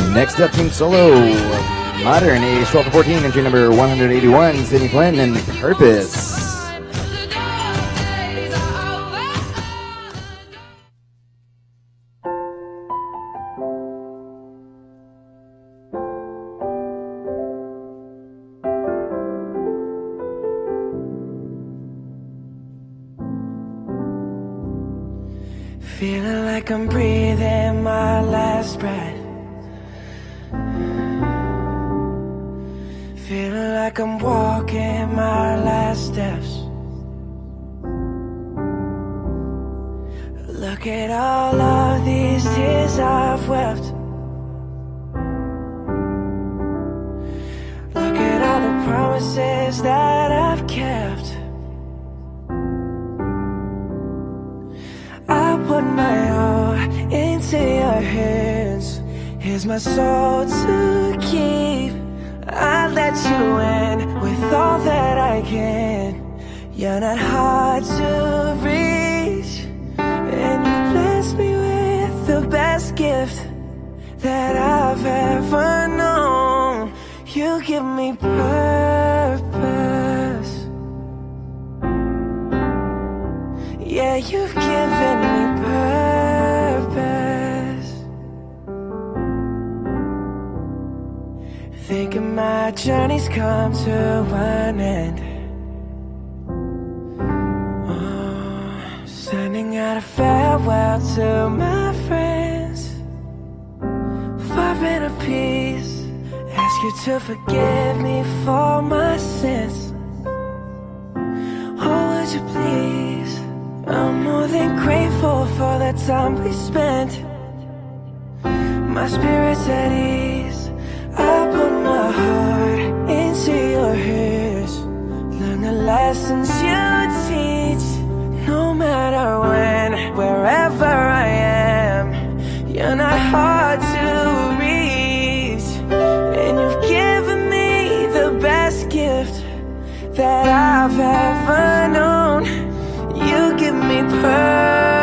Next up, Team Solo, Modern, age 12 to 14, entry number 181, Sydney Flynn, and Purpose. Feeling like I'm breathing my last breath. Feeling like I'm walking my last steps. Look at all of these tears I've wept. Look at all the promises that I've kept. I put my all into your hands. Here's my soul to keep. I let you in with all that I can. You're not hard to reach, and you blessed me with the best gift that I've ever known. You give me purpose. Yeah, you've given me purpose. Thinking my journey's come to an end. Sending out a farewell to my friends. Far better peace. Ask you to forgive me for my sins. Oh, would you please? I'm more than grateful for the time we spent. My spirit's at ease. I put my heart into your hands. Learn the lessons you teach. No matter when, wherever I am, you're not hard to reach. And you've given me the best gift that I've ever known. You give me purpose.